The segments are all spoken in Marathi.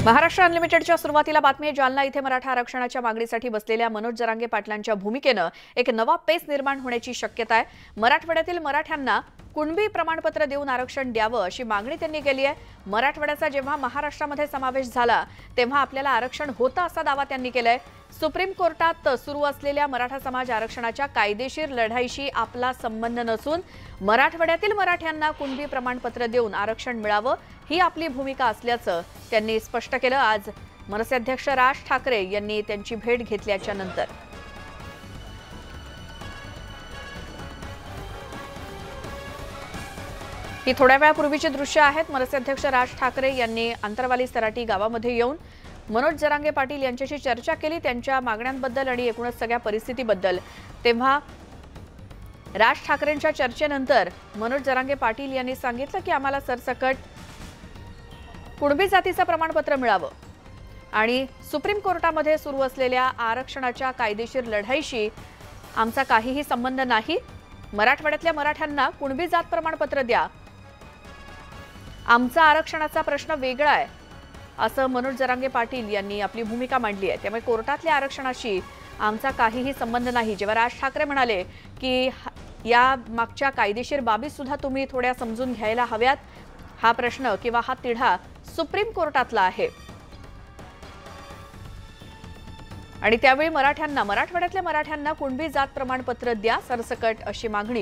महाराष्ट्र अनलिमिटेडच्या सुरुवातीला बातमी जालना इथे मराठा आरक्षणाच्या मागणीसाठी बसलेल्या मनोज जरांगे पाटलांच्या भूमिकेनं एक नवा पेच निर्माण होण्याची शक्यता आहे। मराठवाड्यातील मराठ्यांना कुणबी प्रमाणपत्र देऊन आरक्षण द्यावं अशी मागणी त्यांनी केली आहे। मराठवाड्याचा जेव्हा महाराष्ट्रामध्ये समावेश झाला तेव्हा आपल्याला आरक्षण होतं असा दावा त्यांनी केलाय। सुप्रीम कोर्टात सुरू असलेल्या मराठा समाज आरक्षणाच्या कायदेशीर लढाईशी आपला संबंध नसून मराठवाड्यातील मराठ्यांना कुणबी प्रमाणपत्र देऊन आरक्षण मिळावं ही आपली भूमिका असल्याचं त्यांनी स्पष्ट केलं। आज मनसे अध्यक्ष राज ठाकरे यांनी त्यांची भेट घेतल्याच्या नंतर ही थोड्या वेळापूर्वीची दृश्य आहेत। मनसे अध्यक्ष राज ठाकरे यांनी अंतरवाली सराटी गावामध्ये येऊन मनोज जरांगे पाटील यांच्याशी चर्चा केली, त्यांच्या मागण्यांबद्दल आणि एकूणच सगळ्या परिस्थितीबद्दल। तेव्हा राज ठाकरेंच्या चर्चेनंतर मनोज जरांगे पाटील यांनी सांगितलं की आम्हाला सरसकट कुणबी जातीचं प्रमाणपत्र मिळावं आणि सुप्रीम कोर्टामध्ये सुरू असलेल्या आरक्षणाच्या कायदेशीर लढाईशी आमचा काहीही संबंध नाही। मराठवाड्यातल्या मराठ्यांना कुणबी जात प्रमाणपत्र द्या, आमचा आरक्षणाचा प्रश्न वेगळा आहे असं मनोज जरांगे पाटील यांनी आपली भूमिका मांडली आहे। त्यामुळे कोर्टातल्या आरक्षणाशी आमचा काहीही संबंध नाही। जेव्हा राज ठाकरे म्हणाले की या मागच्या कायदेशीर बाबी सुद्धा तुम्ही थोड्या समजून घ्यायला हव्यात, हा प्रश्न किंवा हा तिढा सुप्रीम कोर्टातला आहे आणि त्यावेळी मराठवाड्यातल्या मराठ्यांना कुणबी जात प्रमाणपत्र द्या सरसकट अशी मागणी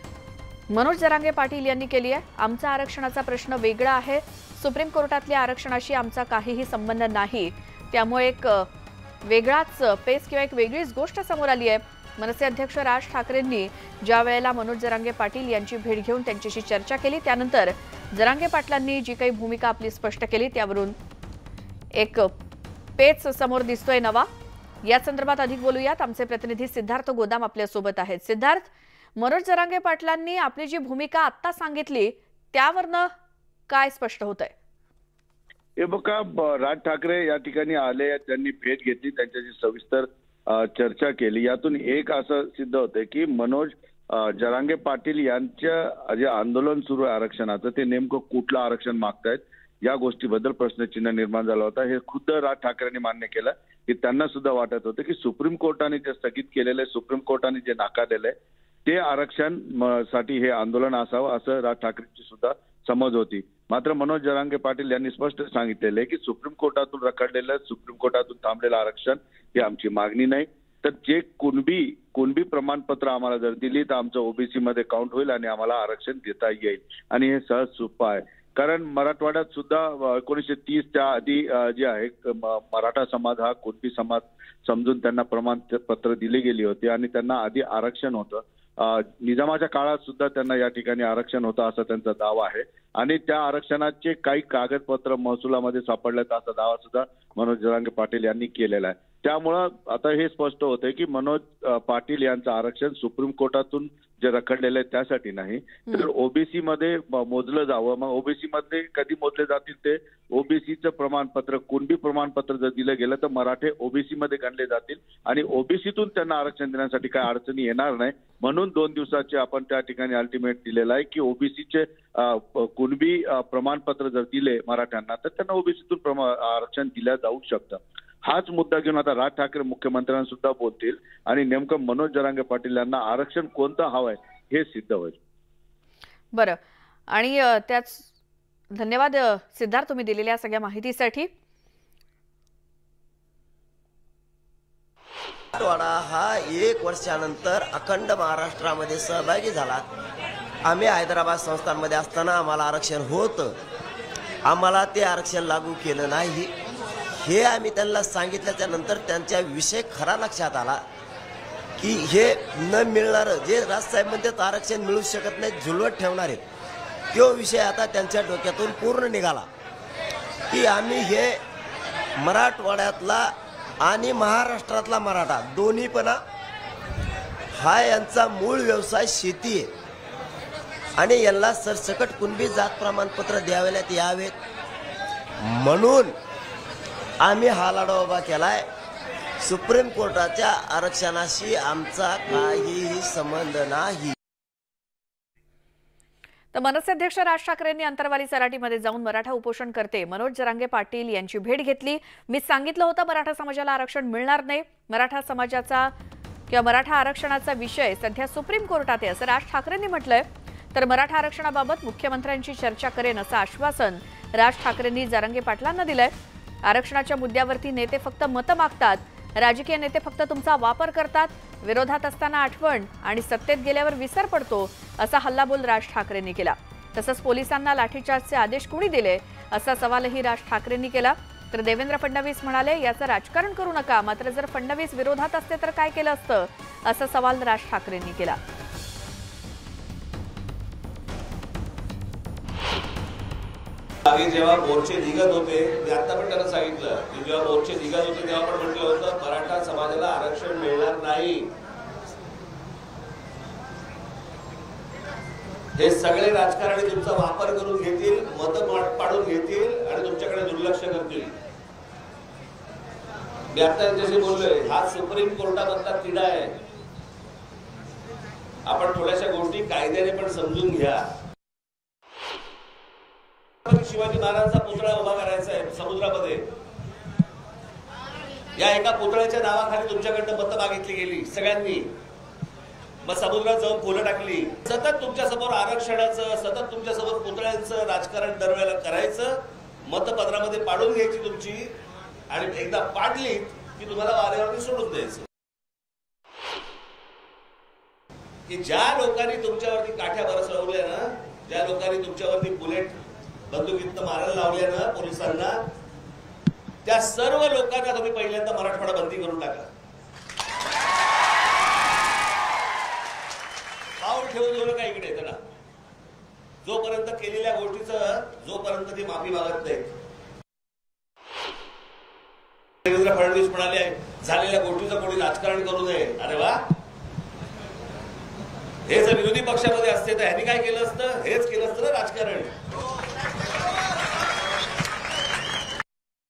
मनोज जरांगे पाटील यांनी केली आहे। आमचा आरक्षणाचा प्रश्न वेगळा आहे, सुप्रीम कोर्टातल्या आरक्षणाशी आमचा काहीही संबंध नाही। त्यामुळे एक वेगळाच पेच किंवा एक वेगळीच गोष्ट समोर आली आहे। मनसे अध्यक्ष राज ठाकरेंनी ज्या वेळेला मनोज जरांगे पाटील यांची भेट घेऊन त्यांच्याशी चर्चा केली त्यानंतर जरांगे पाटलांनी जी काही भूमिका आपली स्पष्ट केली त्यावरून एक पेच समोर दिसतोय नवा। या संदर्भात अधिक बोलूयात, आमचे प्रतिनिधी सिद्धार्थ गोदाम आपल्या सोबत आहेत। सिद्धार्थ, मनोज जरांगे पाटलांनी आपली जी भूमिका आता सांगितली त्यावरनं काय स्पष्ट होतंय? हे बघा, राज ठाकरे या ठिकाणी आले, त्यांनी भेट घेतली, त्यांच्याशी सविस्तर चर्चा केली। यातून एक असं सिद्ध होतंय की मनोज जरांगे पाटील यांच्या जे आंदोलन सुरू आहे आरक्षणाचं ते नेमकं कुठलं आरक्षण मागतायत या गोष्टीबद्दल प्रश्नचिन्ह निर्माण झालं होतं। हे खुद्द राज ठाकरेंनी मान्य केलं की त्यांना सुद्धा वाटत होतं की सुप्रीम कोर्टाने जे स्थगित केलेलं आहे, सुप्रीम कोर्टाने जे नाकारलेलं आहे ते आरक्षण साठी हे आंदोलन असावं असं राज ठाकरेंची सुद्धा समज होती। मात्र मनोज जरांगे पाटील यांनी स्पष्ट सांगितलेलं आहे की सुप्रीम कोर्टातून रखडलेलं, सुप्रीम कोर्टातून थांबलेलं आरक्षण ही आमची मागणी नाही। तर जे कुणबी प्रमाणपत्र आम्हाला जर दिली तर आमचं ओबीसी मध्ये काउंट होईल आणि आम्हाला आरक्षण देता येईल आणि हे सहज सोपं आहे। कारण मराठवाड्यात सुद्धा 1930 च्या आधी जे आहे मराठा समाज हा कुणबी समाज समजून त्यांना प्रमाणपत्र दिली गेली होती आणि त्यांना आधी आरक्षण होतं। निजामाच्या काळात सुद्धा त्यांना या ठिकाणी आरक्षण होतं असा त्यांचा दावा आहे आणि त्या आरक्षणाचे काही कागदपत्र महसुलामध्ये सापडल्यात असा दावा सुद्धा मनोज जरांगे पाटील यांनी केलेला आहे। त्यामुळं आता हे स्पष्ट होतंय की मनोज पाटील यांचं आरक्षण सुप्रीम कोर्टातून जे रखडलेलं आहे त्यासाठी नाही तर ओबीसी मध्ये मोजलं जावं। मग ओबीसी मध्ये कधी मोजले जातील ते ओबीसीचं प्रमाणपत्र, कुणबी प्रमाणपत्र जर दिलं गेलं तर मराठे ओबीसी मध्ये गणले जातील आणि ओबीसीतून त्यांना आरक्षण देण्यासाठी काय अडचणी येणार नाही। म्हणून 2 दिवसाचे आपण त्या ठिकाणी अल्टिमेट दिलेलं आहे की ओबीसीचे कुणबी प्रमाणपत्र जर दिले मराठ्यांना तर त्यांना ओबीसीतून आरक्षण दिलं जाऊ शकतं। हाच मुद्दा घेऊन आता राज ठाकरे मुख्यमंत्र्यांना सुद्धा बोलतील आणि नेमकं मनोज जरांगे पाटील यांना आरक्षण कोणतं हवंय हे सिद्ध होईल। बरं, आणि त्याच धन्यवाद सिद्धार्थ तुम्ही दिलेल्या सगळ्या माहितीसाठी। मराठवाडा हा 1 वर्षानंतर अखंड महाराष्ट्रामध्ये सहभागी झाला। आम्ही हैदराबाद संस्थांमध्ये असताना आम्हाला आरक्षण होतं, आम्हाला ते आरक्षण लागू केलं नाही हे आम्ही त्यांना सांगितल्याच्या नंतर त्यांच्या विषय खरा लक्षात आला की हे न मिळणारं जे राजसाहेब म्हणतात आरक्षण मिळू शकत नाही, झुलवत ठेवणारे तो विषय आता त्यांच्या डोक्यातून पूर्ण निघाला की आम्ही हे मराठवाड्यातला आणि महाराष्ट्रातला मराठा दोन्ही पण हा यांचा मूळ व्यवसाय शेती आहे आणि यांना सरसकट कुणबी जात प्रमाणपत्र द्यावेल्यात यावेत म्हणून आम्ही हा लढा उभा केलाय। सुप्रीम कोर्टाच्या आरक्षणाशी आमचा काहीही संबंध नाही। तर मनसे अध्यक्ष राज ठाकरेंनी अंतरवाली सराटीमध्ये जाऊन मराठा उपोषणकर्ते मनोज जरांगे पाटील यांची भेट घेतली। मी सांगितलं होतं मराठा समाजाला आरक्षण मिळणार नाही, मराठा समाजाचा किंवा मराठा आरक्षणाचा विषय सध्या सुप्रीम कोर्टात आहे असं राज ठाकरेंनी म्हटलंय। तर मराठा आरक्षणाबाबत मुख्यमंत्र्यांची चर्चा करेन असं आश्वासन राज ठाकरेंनी जरांगे पाटलांना दिलंय। आरक्षणाच्या मुद्द्यावरती नेते फक्त मतं मागतात, राजकीय नेते फक्त तुमचा वापर करतात, विरोधात असताना आठवण आणि सत्तेत गेल्यावर विसर पडतो असा हल्लाबोल राज ठाकरेंनी केला। तसंच पोलिसांना लाठीचार्जचे आदेश कोणी दिले असा सवालही राज ठाकरेंनी केला। तर देवेंद्र फडणवीस म्हणाले याचं राजकारण करू नका, मात्र जर फडणवीस विरोधात असते तर काय केलं असतं असा सवाल राज ठाकरेंनी केला। जेव्हा मोर्चे निघत होते मी आता पण त्यांना सांगितलं की जेव्हा मोर्चे निघत होते तेव्हा पण म्हटलं होतं मराठा समाजाला आरक्षण मिळणार नाही। हे सगळे राजकारणी तुमचा वापर करून घेतील, मतं पाडून घेतील आणि तुमच्याकडे दुर्लक्ष करतील। मी आता त्यांच्याशी बोललोय, हा सुप्रीम कोर्टामधला तिढा आहे, आपण थोड्याशा गोष्टी कायद्याने पण समजून घ्या। शिवाजी महाराजांचा पुतळा उभा करायचा आहे समुद्रामध्ये, या एका पुतळ्याच्या नावाखाली तुमच्याकडनं मतं मागितली गेली सगळ्यांनी, मग समुद्रात जाऊन फुलं टाकली। सतत तुमच्या समोर आरक्षणाचं, सतत तुमच्या समोर पुतळ्यांचं राजकारण दरवेळेला करायचं, मतपत्रामध्ये पाडून घ्यायची तुमची, आणि एकदा पाडली की तुम्हाला वाऱ्यावरती सोडून द्यायचं। की ज्या लोकांनी तुमच्यावरती काठ्या बरसवल्या ना, ज्या लोकांनी तुमच्यावरती बुलेट बंदुकीत मारायला लावल्या ना पोलिसांना, त्या सर्व लोकांना तुम्ही पहिल्यांदा मराठवाडा बंदी करून टाका। पाऊल ठेवून देऊ नका इकडे त्याला, जोपर्यंत केलेल्या गोष्टीचं जोपर्यंत ती माफी मागत नाही। देवेंद्र फडणवीस म्हणाले झालेल्या गोष्टीचं कोणी राजकारण करू नये। अरे वा, हे जर विरोधी पक्षामध्ये असते तर ह्यांनी काय केलं असतं? हेच केलं असतं ना राजकारण।